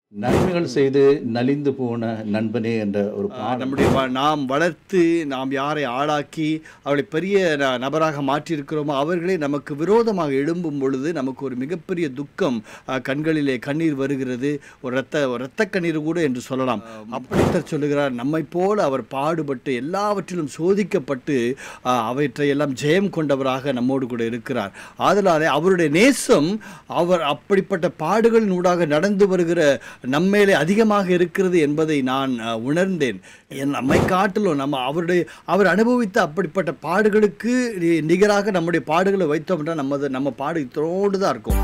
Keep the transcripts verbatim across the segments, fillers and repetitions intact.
நன்மைகள் செய்து நலிந்து போன நண்பனே என்ற ஒரு ஆ, பாடல். நம்முடைய வ- நாம் வளர்த்து நாம் யாரை ஆளாக்கி அவளை பெரிய ந- நபராக மாற்றியிருக்கிறோமோ அவர்களே நமக்கு விரோதமாக எழும்பும் பொழுது நமக்கு ஒரு மிகப்பெரிய துக்கம், ஆ, கண்களிலே கண்ணீர் வருகிறது. ஒரு இரத்த ஒரு இரத்த கண்ணீர் கூட என்று சொல்லலாம். அப்படித்தான் சொல்லுகிறார், நம்மை போல அவர் பாடுபட்டு எல்லாவற்றிலும் சோதிக்கப்பட்டு ஆ, அவற்றையெல்லாம் ஜெயம் கொண்டவராக நம்மோடு கூட இருக்கிறார். ஆதலாலே அவருடைய நேசம் அவர் அப்படிப்பட்ட பாடுகளின் ஊடாக நடந்து வருகிற நம்மேலே அதிகமாக இருக்கிறது என்பதை நான் அஹ், உணர்ந்தேன். என் நம்மை காட்டிலும் நம்ம அவருடைய அவர் அனுபவித்த அப்படிப்பட்ட பாடுகளுக்கு நி- நிகராக நம்முடைய பாடுகளை வைத்தோம் என்றால் நம்ம நம்ம பாடு இத்தோடு தான் இருக்கும்.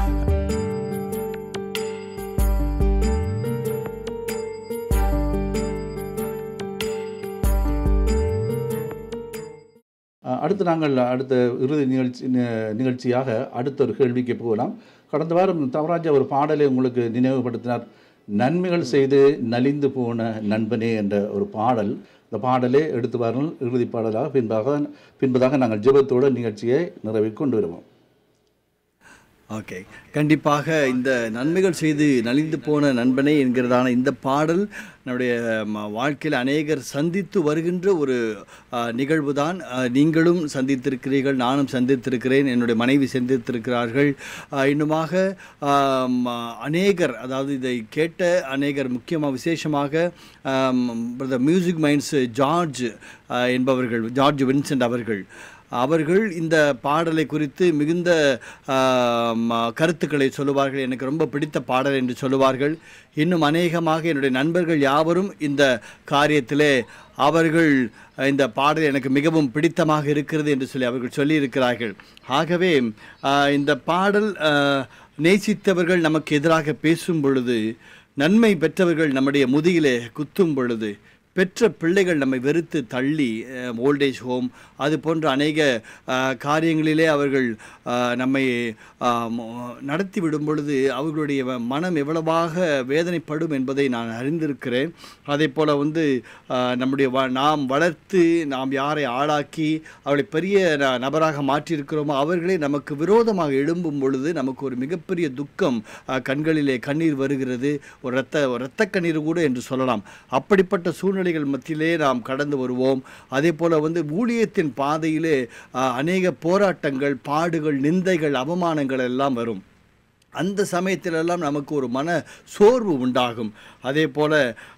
அஹ், அடுத்து நாங்கள் அடுத்த இறுதி நிகழ்ச்சி நி- நிகழ்ச்சியாக அடுத்த ஒரு கேள்விக்கு போகலாம். கடந்த வாரம் தவராஜா ஒரு பாடலை உங்களுக்கு நினைவுபடுத்தினார். நன்மைகள் செய்து நலிந்து போன நண்பனே என்ற ஒரு பாடல். இந்த பாடலை எடுத்து வாருங்கள். இறுதி பாடலாக பின்பாக பின்பதாக நாங்கள் ஜெபத்தோட நிகழ்ச்சியை நிறைவே கொண்டு வருவோம். ஓகே, கண்டிப்பாக இந்த நன்மைகள் செய்து நலிந்து போன நண்பனே என்கிறதான இந்த பாடல் நம்முடைய ம- வாழ்க்கையில் அநேகர் சந்தித்து வருகின்ற ஒரு நிகழ்வு தான். நீங்களும் சந்தித்திருக்கிறீர்கள், நானும் சந்தித்திருக்கிறேன், என்னுடைய மனைவி சந்தித்திருக்கிறார்கள். ஆ, இன்னுமாக ஆம், அநேகர், அதாவது இதை கேட்ட அநேகர், முக்கியமாக விசேஷமாக பிரதர் மியூசிக் மைண்ட்ஸ் ஜார்ஜ் ஆ, என்பவர்கள், ஜார்ஜ் வின்சென்ட் அவர்கள் அவர்கள் இந்த பாடலை குறித்து மிகுந்த ஆம், கருத்துக்களை சொல்லுவார்கள். எனக்கு ரொம்ப பிடித்த பாடல் என்று சொல்லுவார்கள். இன்னும் அநேகமாக என்னுடைய நண்பர்கள் யாவரும் இந்த காரியத்திலே அவர்கள் இந்த பாடல் எனக்கு மிகவும் பிடித்தமாக இருக்கிறது என்று சொல்லி அவர்கள் சொல்லியிருக்கிறார்கள். ஆகவே ஆ, இந்த பாடல் ஆ, நேசித்தவர்கள் நமக்கு எதிராக பேசும் பொழுது, நன்மை பெற்றவர்கள் நம்முடைய முதுகிலே குத்தும் பொழுது, பெற்ற பிள்ளைகள் நம்மை வெறுத்து தள்ளி ஓல்டேஜ் ஹோம் அது போன்ற அநேக அஹ், காரியங்களிலே அவர்கள் அஹ், நம்மை அஹ், ம- நடத்தி விடும் பொழுது அவர்களுடைய வ- மனம் எவ்வளவாக வேதனைப்படும் என்பதை நான் அறிந்திருக்கிறேன். அதே போல் வந்து அஹ், நம்முடைய வ நாம் வளர்த்து நாம் யாரை ஆளாக்கி அவளை பெரிய ந- நபராக மாற்றியிருக்கிறோமோ அவர்களே நமக்கு விரோதமாக எழும்பும் பொழுது நமக்கு ஒரு மிகப்பெரிய துக்கம், அஹ், கண்களிலே கண்ணீர் வருகிறது. ஒரு இரத்த ஒரு இரத்த கண்ணீர் கூட என்று சொல்லலாம். அப்படிப்பட்ட சூழ்நிலைகள் மத்தியிலே நாம் கடந்து வருவோம். அதே போல் வந்து ஊழியத்தின் பாதையிலே அஹ், அநேக போராட்டங்கள், பாடுகள், நிந்தைகள், அவமானங்கள் எல்லாம் வரும். அந்த சமயத்திலெல்லாம் நமக்கு ஒரு மன சோர்வு உண்டாகும். அதே போல்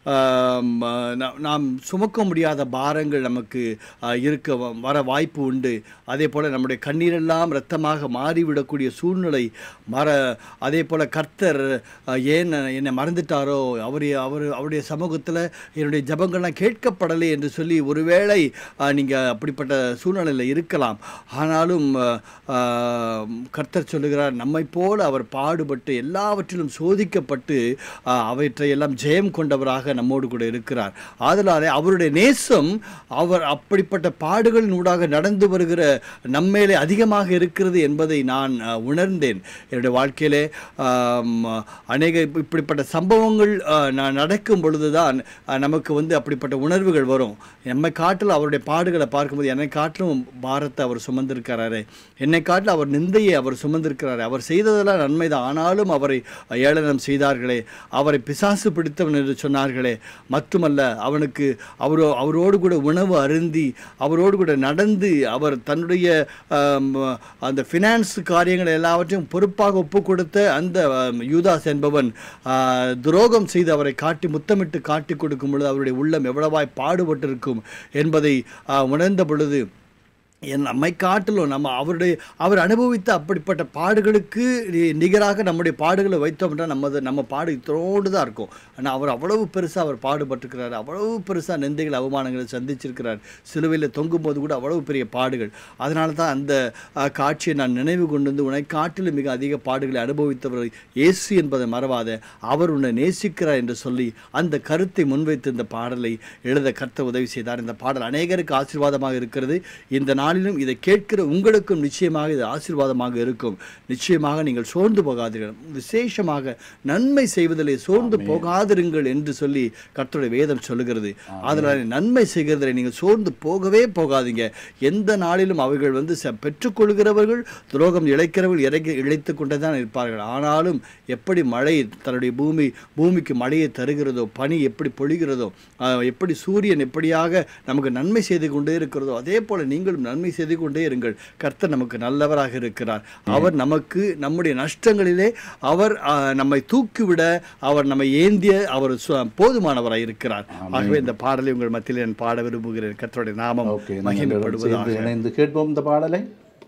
நாம் சுமக்க முடியாத பாரங்கள் நமக்கு ஆ, இருக்க வ- வர வாய்ப்பு உண்டு. அதே போல் நம்முடைய கண்ணீரெல்லாம் இரத்தமாக மாறிவிடக்கூடிய சூழ்நிலை மற அதே போல் கர்த்தர் ஆ, ஏன் என்னை மறந்துட்டாரோ, அவர் அவர் அவருடைய சமூகத்தில் என்னுடைய ஜெபங்கள்லாம் கேட்கப்படலை என்று சொல்லி ஒருவேளை நீங்கள் அப்படிப்பட்ட சூழ்நிலையில் இருக்கலாம். ஆனாலும் ஆ, ஆ, கர்த்தர் சொல்லுகிறார், நம்மை போல அவர் பாடுபட்டு எல்லாவற்றிலும் சோதிக்கப்பட்டு ஆ, அவற்றையெல்லாம் ஜெயம் கொண்டவராக நம்மோடு கூட இருக்கிறார். ஆதலாலே அவருடைய நேசம் அவர் அப்படிப்பட்ட பாடுகளின் ஊடாக நடந்து வருகிற நம்மேலே அதிகமாக இருக்கிறது என்பதை நான் ஆ, உணர்ந்தேன். என்னுடைய வாழ்க்கையிலே ஆம், அநேக இப்ப- இப்படிப்பட்ட சம்பவங்கள் ஆ, நான் நடக்கும் பொழுதுதான் ஆ, நமக்கு வந்து அப்படிப்பட்ட உணர்வுகள் வரும். நம்மை காட்டிலும் அவருடைய பாடுகளை பார்க்கும்போது என்னை காட்டிலும் பாரத்தை அவர் சுமந்திருக்கிறாரு, என்னை காட்டிலும் அவர் நிந்தையை அவர் சுமந்திருக்கிறாரு, அவர் செய்ததெல்லாம் நன்மைதான், ஆனாலும் அவரை ஏளனம் செய்தார்களே, அவரை பிசாசு பிடித்தவன் என்று சொன்னார்களே, மட்டுமல்ல அவனுக்கு அவரோ அவரோடு கூட உணவு அருந்தி அவரோடு கூட நடந்து அவர் தன்னுடைய ஆம், அந்த ஃபினான்ஸ் காரியங்கள் எல்லாவற்றையும் பொறுப்பாக ஒப்பு கொடுத்த அந்த ஆம், யூதாஸ் என்பவன் ஆ, துரோகம் செய்து அவரை காட்டி முத்தமிட்டு காட்டி கொடுக்கும் பொழுது அவருடைய உள்ளம் எவ்வளவாய் பாடுபட்டிருக்கும் என்பதை ஆ, உணர்ந்த பொழுது என் நம்மை காட்டிலும் நம்ம அவருடைய அவர் அனுபவித்த அப்படிப்பட்ட பாடுகளுக்கு நி- நிகராக நம்முடைய பாடுகளை வைத்தோம் என்றால் நம்ம நம்ம பாடு இத்தோடு தான் இருக்கும். ஆனால் அவர் அவ்வளவு பெருசாக அவர் பாடுபட்டிருக்கிறார், அவ்வளவு பெருசாக நிந்தைகள் அவமானங்களை சந்திச்சிருக்கிறார். சிலுவையில் தொங்கும் போது கூட அவ்வளவு பெரிய பாடுகள். அதனால தான் அந்த அஹ், காட்சியை நான் நினைவு கொண்டு வந்து, உன்னை காட்டிலும் மிக அதிக பாடுகளை அனுபவித்தவர் இயேசு என்பதை மறவாத, அவர் உன்னை நேசிக்கிறார் என்று சொல்லி அந்த கருத்தை முன்வைத்து இந்த பாடலை எழுத கர்த்தர் உதவி செய்தார். இந்த பாடல் அநேகருக்கு ஆசீர்வாதமாக இருக்கிறது. இந்த நாள் நாளிலும் இதை கேட்கிற உங்களுக்கும் நிச்சயமாக இது ஆசீர்வாதமாக இருக்கும். நிச்சயமாக நீங்கள் சோர்ந்து போகாதீர்கள், விசேஷமாக நன்மை செய்வதிலே சோர்ந்து போகாதிருங்கள் என்று சொல்லி கர்த்தருடைய வேதம் சொல்லுகிறது. அதனால் நன்மை செய்கிறதிலே நீங்கள் சோர்ந்து போகவே போகாதீங்க. எந்த நாளிலும் அவர்கள் வந்து பெற்றுக்கொள்கிறவர்கள் துரோகம் இழைக்கிறவர்கள் இறங்கி இழைத்து கொண்டே தான் இருப்பார்கள். ஆனாலும் எப்படி மழை தன்னுடைய பூமி பூமிக்கு மழையை தருகிறதோ, பனி எப்படி பொழிகிறதோ, எப்படி சூரியன் எப்படியாக நமக்கு நன்மை செய்து கொண்டே இருக்கிறதோ, அதே போல நீங்களும் நன்மை செய்து கொண்டே இருங்கள். கர்த்தர் நமக்கு நல்லவராக இருக்கிறார். அவர் நமக்கு நம்முடைய நஷ்டங்களிலே அவர் நம்மை தூக்கிவிட, அவர் நம்மை ஏந்திய அவர் போதுமானவராக இருக்கிறார். ஆகவே இந்த பாடலை உங்கள் மத்தியில் நான் பாட விரும்புகிறேன். கர்த்தருடைய நாமம் மகிமைப்படுவதாக. இணைந்து கேட்போம் இந்த பாடலை.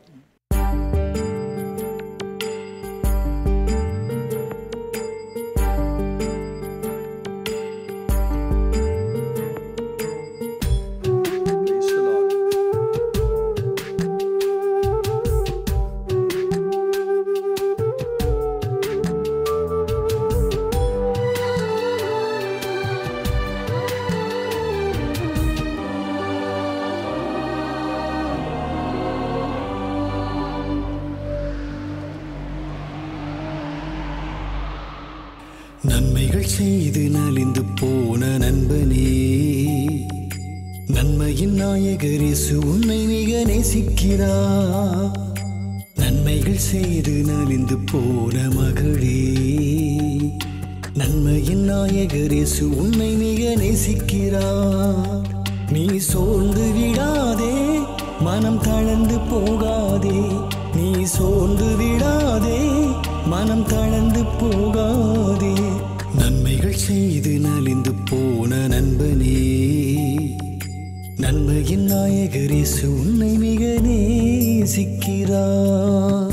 நன்மைகள் செய்து நலிந்து போன நண்பனே, நன்மையின் நாயகர் இயேசு உன்னை மிக நேசிக்கிறார். நன்மைகள் செய்து நலிந்து போன மகளே, நன்மையின் நாயகர் இயேசு உன்னை மிக நேசிக்கிறார். நீ சோர்ந்து விடாதே, மனம் தளர்ந்து போகாதே. நீ சோர்ந்து விடாதே, மனம் தளர்ந்து போகாதே. நன்மைகள் செய்து நலிந்து போன நண்பனே, நன்மையின் நாயகர் இயேசு உன்னை மிக நேசிக்கிறார்.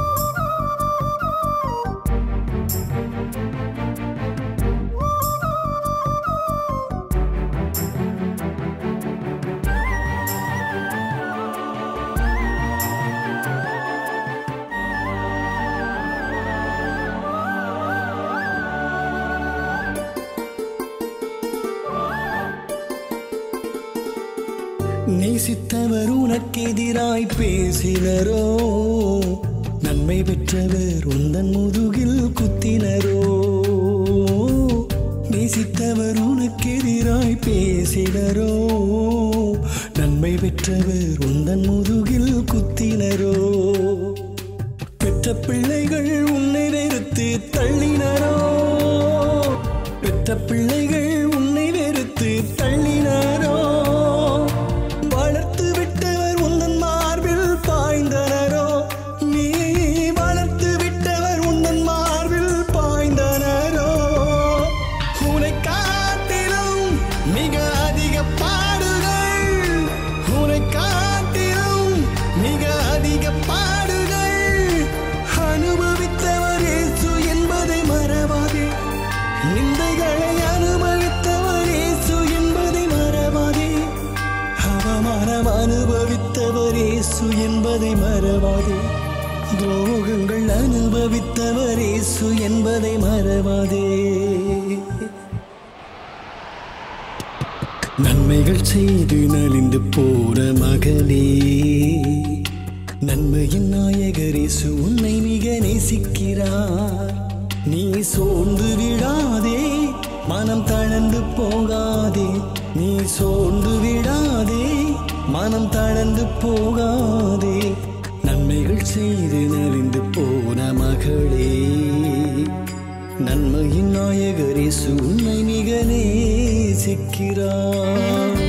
நேசித்தவர் உனக்கு எதிராய் பேசினரோ, நன்மை பெற்றவர் உந்தன் முதுகில் குத்தினரோ. நேசித்தவர் உனக்கு எதிராய் பேசினரோ, நன்மை பெற்றவர் உந்தன் முதுகில் குத்தினரோ. பெற்ற பிள்ளைகள் உன்னை வெறுத்து தள்ளினரோ, பெற்ற பிள்ளைகள் உன்னை வெறுத்து தள்ளினரோ. வளர்த்து விட்டவர் உந்தன் மார்பில் பாய்ந்தனரோ, நீ வளர்த்து விட்டவர் உந்தன் மார்பில் பாய்ந்தனரோ. உனை காட்டிலும் மிக அதிக பாடுகள், உனை காட்டிலும் மிக அதிக பாடுகள் அனுபவித்தவர் இயேசு என்பதை மறவாதே. நிந்தைகளை அனுபவித்தவர் இயேசு என்பதை மறவாதே. அவமானம் அனுபவித்தவர் இயேசு என்பதை மறவாதே. துரோகங்கள் அனுபவித்தவர் இயேசு என்பதை மறவாதே. நன்மைகள் செய்து நலிந்து போன மகளே, நன்மையின் நாயகர் இயேசு உன்னை மிக நேசிக்கிறார். நீ சோர்ந்து விடாதே, மனம் தளர்ந்து போகாதே. நீ சோர்ந்து விடாதே, மனம் தளர்ந்து போகாதே. நன்மைகள் செய்து நலிந்து போன மகளே, நன்மையின் நாயகர் இயேசு உன்னை மிக நேசிக்கிறார்.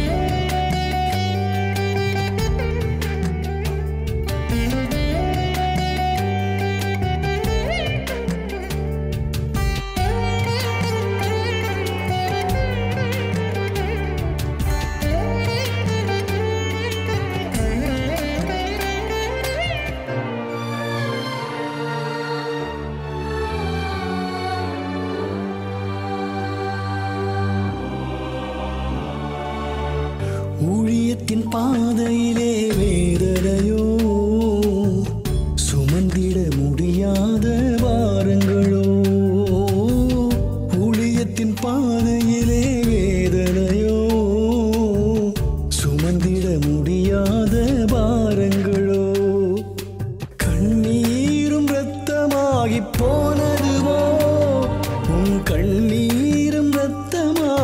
ஊழியத்தின் பாதையிலே வேதனையோ, சுமந்திட முடியாத வாரங்களோ. ஊழியத்தின் பாதையிலே வேதனையோ, சுமந்திட முடியாத வாரங்களோ.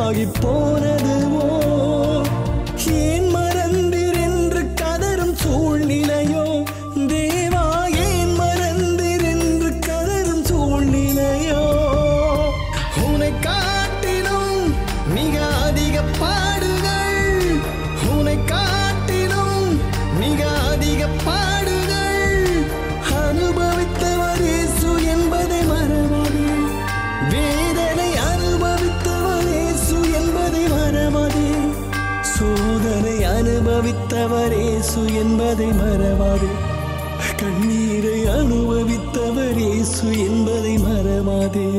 தூரமாகி போனதுவோ ஏன் மறந்தீர் என்று கதரும் சூழ்நிலையோ தேவா ஏன் மறந்தீர் என்று கதரும் சூழ்நிலையோ உன்னை காட்டிலும் மிக அதிக பாடுகள் உன்னை காட்டிலும் மிக அதிக பாடுகள் அனுபவித்தவர் இயேசு என்பதை மறவாதே வேதனை அனுபவித்தவர் இயேசு என்பதை மறவாதே சோதனை அனுபவித்தவர் இயேசு என்பதை மறவாதே கண்ணீரை அனுபவித்தவர் இயேசு என்பதை மறவாதே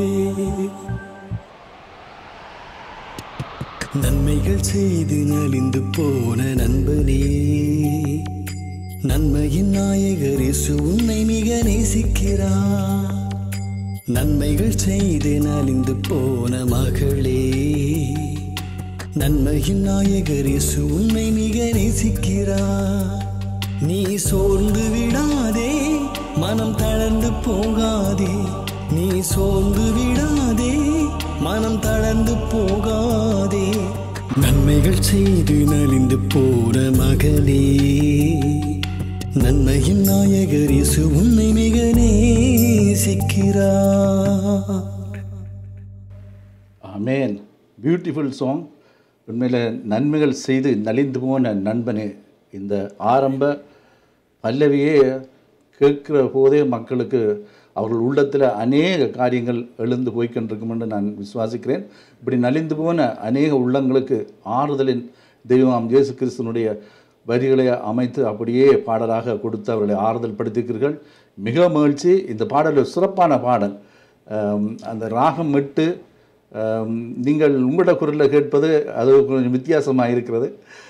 நன்மைகள் செய்து நலிந்து போன நண்பனே நன்மையின் நாயகர் இயேசு உன்னை மிக நேசிக்கிறார் நன்மைகள் செய்து நலிந்து போன மகளே நன்மையின் நாயகர் இயேசு உன்னை மிக நேசிக்கிறார் நீ சோர்ந்து விடாதே மனம் தளர்ந்து போகாதே நீ சோர்ந்து விடாதே மனம் தளர்ந்து போகாதே நன்மைகள் செய்து நலிந்து போன மகளே நன்மையின் நாயகர் இயேசு உன்னை மிக நேசிக்கிறார். ஆமேன். Beautiful song. உண்மையில் நன்மைகள் செய்து நலிந்து போன நண்பனே, இந்த ஆரம்ப பல்லவியே கேட்கிற போதே மக்களுக்கு அவர்கள் உள்ளத்தில் அநேக காரியங்கள் எழுந்து போய்கொண்டிருக்கும் என்று நான் விசுவாசிக்கிறேன். இப்படி நலிந்து போன அநேக உள்ளங்களுக்கு ஆறுதலின் தெய்வம் இயேசு கிறிஸ்துனுடைய வரிகளை அமைத்து அப்படியே பாடலாக கொடுத்து அவர்களை ஆறுதல் படுத்திருக்கிறீர்கள். மிக மகிழ்ச்சி. இந்த பாடல் ஒரு சிறப்பான பாடல். அந்த ராகம் விட்டு நீங்கள் உங்களோட குரலில் கேட்பது அது கொஞ்சம் வித்தியாசமாக இருக்கிறது.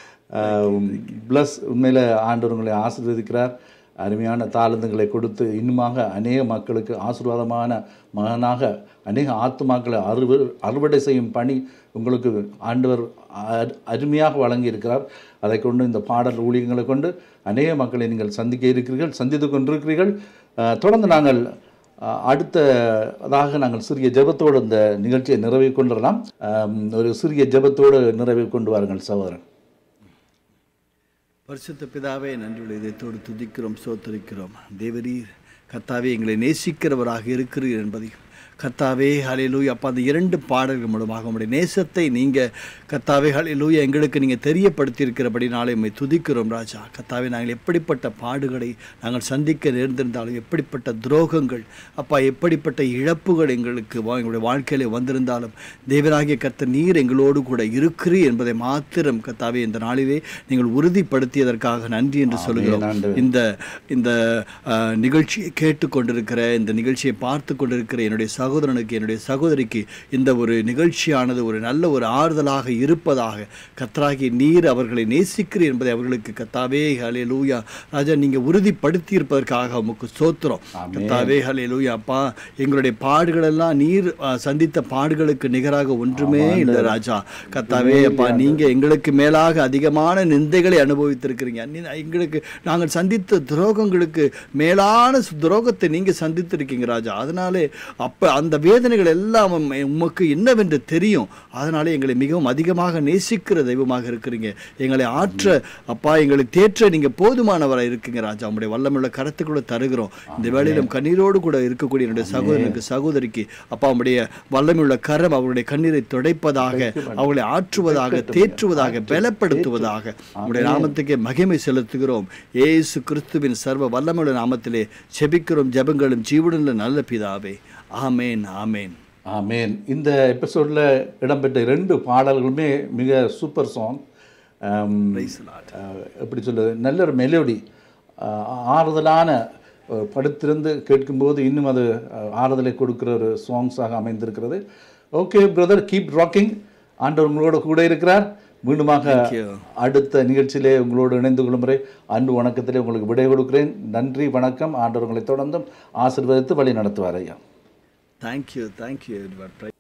ப்ளஸ் உண்மையில் ஆண்டவர் உங்களை ஆசீர்வதிக்கிறார். அருமையான தாளந்துகளை கொடுத்து இன்னுமாக அநேக மக்களுக்கு ஆசீர்வாதமான மகனாக அநேக ஆத்துமாக்களை அறுவ அறுவடை செய்யும் பணி உங்களுக்கு ஆண்டவர் அருமையாக வழங்கியிருக்கிறார். அதை கொண்டு இந்த பாடல் ஊழியங்களை கொண்டு அநேக மக்களை நீங்கள் சந்திக்க இருக்கிறீர்கள், சந்தித்து கொண்டிருக்கிறீர்கள். தொடர்ந்து நாங்கள் அடுத்ததாக நாங்கள் சிறிய ஜெபத்தோடு இந்த நிகழ்ச்சியை நிறைவு கொண்டுடலாம். ஒரு சிறிய ஜெபத்தோடு நிறைவு கொண்டு வாருங்கள் சகோதரன். பரிசுத்த பிதாவே, நன்றியுள்ள இதயத்தோடு துதிக்கிறோம், சோத்தரிக்கிறோம். தேவரீர் கர்த்தாவே எங்களை நேசிக்கிறவராக இருக்கிறீர் என்பதையும் கர்த்தாவே ஹல்லேலூயா அப்பா அந்த இரண்டு பாடல்கள் மூலமாக உங்களுடைய நேசத்தை நீங்கள் கர்த்தாவே ஹல்லேலூயா எங்களுக்கு நீங்கள் தெரியப்படுத்தியிருக்கிறபடி நாளை உம்மை துதிக்கிறோம் ராஜா. கர்த்தாவே நாங்கள் எப்படிப்பட்ட பாடுகளை நாங்கள் சந்திக்க நேர்ந்திருந்தாலும், எப்படிப்பட்ட துரோகங்கள் அப்பா எப்படிப்பட்ட இழப்புகள் எங்களுக்கு எங்களுடைய வாழ்க்கையில் வந்திருந்தாலும் தேவராகிய கர்த்தர் நீர் எங்களோடு கூட இருக்கிறீர் என்பதை மாத்திரம் கர்த்தாவே இந்த நாளிலே நீங்கள் உறுதிப்படுத்தியதற்காக நன்றி என்று சொல்கிறோம். இந்த இந்த நிகழ்ச்சியை கேட்டுக்கொண்டிருக்கிற, இந்த நிகழ்ச்சியை பார்த்து கொண்டிருக்கிற என்னுடைய சகோதரனுக்கு, என்னுடைய சகோதரிக்கு இந்த ஒரு நிகழ்ச்சியானது ஒரு நல்ல ஒரு ஆறுதலாக இருப்பதாக கர்த்தராகிய நீர் அவர்களை நேசிக்கிறீர் என்பதை அவர்களுக்கு கர்த்தாவே ஹல்லேலூயா ராஜா நீங்கள் உறுதிப்படுத்தி இருப்பதற்காக உமக்கு ஸ்தோத்திரம். கர்த்தாவே ஹல்லேலூயா அப்பா எங்களுடைய பாடுகளெல்லாம் நீர் சந்தித்த பாடுகளுக்கு நிகராக ஒன்றுமே இல்லை ராஜா. கர்த்தாவே அப்பா நீங்கள் எங்களுக்கு மேலாக அதிகமான நிந்தைகளை அனுபவித்திருக்கிறீங்க. எங்களுக்கு நாங்கள் சந்தித்த துரோகங்களுக்கு மேலான துரோகத்தை நீங்கள் சந்தித்திருக்கீங்க ராஜா. அதனாலே அப்போ அந்த வேதனைகள் எல்லாம் உமக்கு என்னவென்று தெரியும். அதனாலே எங்களை மிகவும் அதிகமாக நேசிக்கிற தெய்வமாக இருக்கிறீங்க. எங்களை ஆற்ற அப்பா எங்களை தேற்ற நீங்கள் போதுமானவராக இருக்கீங்க ராஜா. உங்களுடைய வல்லமையுள்ள கருத்துக்களை தருகிறோம். இந்த வேளையிலும் கண்ணீரோடு கூட இருக்கக்கூடிய என்னுடைய சகோதரனுக்கு, சகோதரிக்கு அப்பா உங்களுடைய வல்லமையுள்ள கரம் அவருடைய கண்ணீரை துடைப்பதாக, அவர்களை ஆற்றுவதாக, தேற்றுவதாக, பலப்படுத்துவதாக உங்களுடைய நாமத்துக்கே மகிமை செலுத்துகிறோம். இயேசு கிறிஸ்துவின் சர்வ வல்லமையுள்ள நாமத்திலே செபிக்கிறோம் ஜெபங்களும் ஜீவனுள்ள நல்ல பிதாவே. ஆமேன், ஆமேன், ஆமேன். இந்த எபிசோடில் இடம்பெற்ற ரெண்டு பாடல்களுமே மிக சூப்பர் சாங். எப்படி சொல்லுது, நல்ல ஒரு மெலோடி, ஆறுதலான படுத்திருந்து கேட்கும்போது இன்னும் அது ஆறுதலை கொடுக்குற ஒரு சாங்ஸாக அமைந்திருக்கிறது. Okay brother, keep rocking. ஆண்டவர் உங்களோட கூட இருக்கிறார். மீண்டுமாக அடுத்த நிகழ்ச்சியிலே உங்களோடு இணைந்து கொள்ளும் முறை அன்பு வணக்கத்திலே உங்களுக்கு விடை கொடுக்கிறேன். நன்றி, வணக்கம். ஆண்டவர் உங்களை தொடர்ந்தும் ஆசீர்வதித்து வழி நடத்துவார் ஐயா. Thank you, thank you.